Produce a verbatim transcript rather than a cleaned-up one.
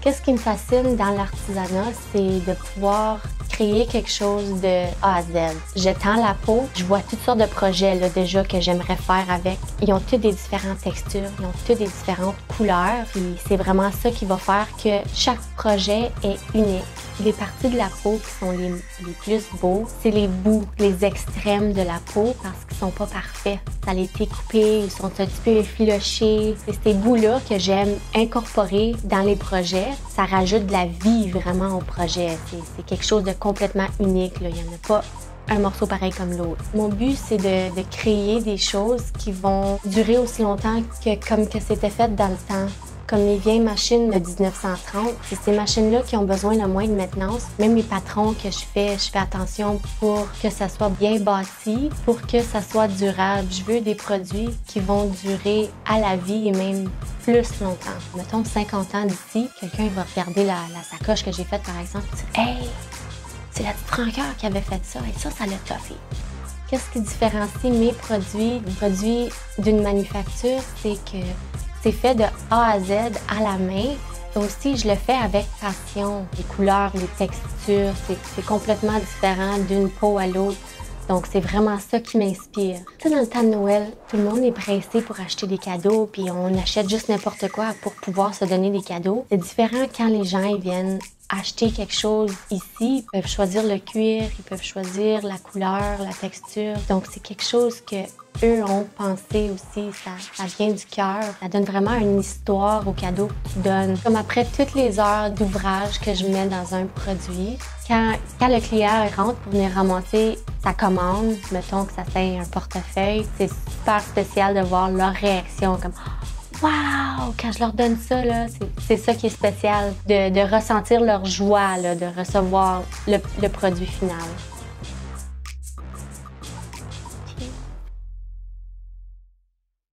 Qu'est-ce qui me fascine dans l'artisanat, c'est de pouvoir créer quelque chose de A à Z. Je tends la peau, je vois toutes sortes de projets là, déjà que j'aimerais faire avec. Ils ont tous des différentes textures, ils ont tous des différentes couleurs. Puis c'est vraiment ça qui va faire que chaque projet est unique. Les parties de la peau qui sont les, les plus beaux, c'est les bouts, les extrêmes de la peau parce qu'ils sont pas parfaits. Ça a été coupé, ils sont un petit peu effilochés. C'est ces bouts-là que j'aime incorporer dans les projets. Ça rajoute de la vie vraiment au projet. C'est quelque chose de complètement unique. Là. Il n'y en a pas un morceau pareil comme l'autre. Mon but, c'est de, de créer des choses qui vont durer aussi longtemps que comme que c'était fait dans le temps. Comme les vieilles machines de dix-neuf cent trente, c'est ces machines-là qui ont besoin le moins de maintenance. Même les patrons que je fais, je fais attention pour que ça soit bien bâti, pour que ça soit durable. Je veux des produits qui vont durer à la vie et même plus longtemps. Mettons cinquante ans d'ici, quelqu'un va regarder la, la sacoche que j'ai faite par exemple et dire « Hey, c'est la petite Francoeur qui avait fait ça et ça, ça l'a toffé. » Qu'est-ce qui différencie mes produits, les produits d'une manufacture, c'est que c'est fait de A à Z à la main. Et aussi, je le fais avec passion. Les couleurs, les textures, c'est complètement différent d'une peau à l'autre. Donc, c'est vraiment ça qui m'inspire. Tu sais, dans le temps de Noël, tout le monde est pressé pour acheter des cadeaux, puis on achète juste n'importe quoi pour pouvoir se donner des cadeaux. C'est différent quand les gens ils viennent acheter quelque chose ici. Ils peuvent choisir le cuir, ils peuvent choisir la couleur, la texture. Donc, c'est quelque chose que eux ont pensé aussi, ça, ça vient du cœur. Ça donne vraiment une histoire au cadeau qu'ils donnent. Comme après toutes les heures d'ouvrage que je mets dans un produit, quand, quand le client rentre pour venir ramasser sa commande, mettons que ça c'est un portefeuille, c'est super spécial de voir leur réaction comme « Wow! » Quand je leur donne ça, c'est ça qui est spécial, de, de ressentir leur joie là, de recevoir le, le produit final.